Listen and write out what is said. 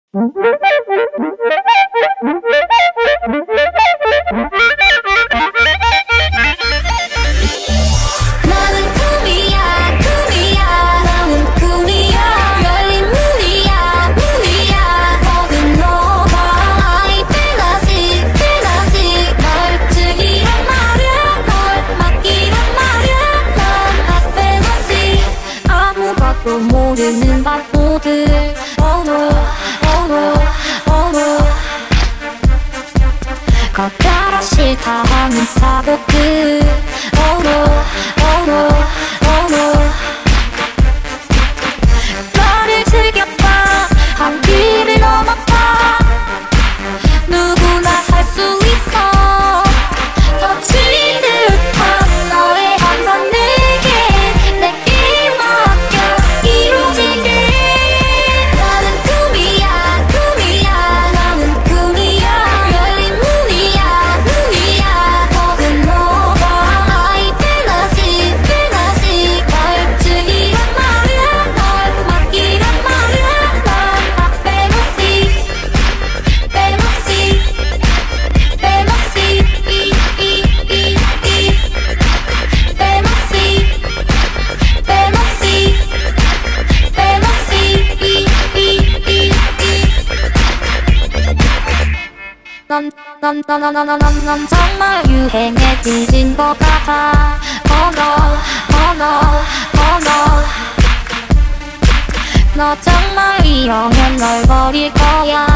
나는 꿈이야 꿈이야 나는 꿈이야 열린 문이야 문이야 모든 너가 I fantasy fantasy 널 즐기란 말야 널 맡기란 말야 난 I fantasy 아무것도 모르는 바보들 Oh no oh no oh no 걷다가 싫다 하는 사고들 Oh no oh no oh no 나를 즐겨봐 한 길을 넘어봐 누구나 할 수 있어 더 지득한 너의 함선 내게 맡겨 이루어지게 나는 꿈이야 꿈이야 나는 꿈이야 열린 문이야 문이야 모든 너가 I fantasy fantasy 널 즐기란 말야 널 맡기란 말야 난 fantasy fantasy fantasy fantasy 난 정말 유행에 뒤진 것 같아 Oh no, oh no, oh no 너 정말 이러면 널 버릴 거야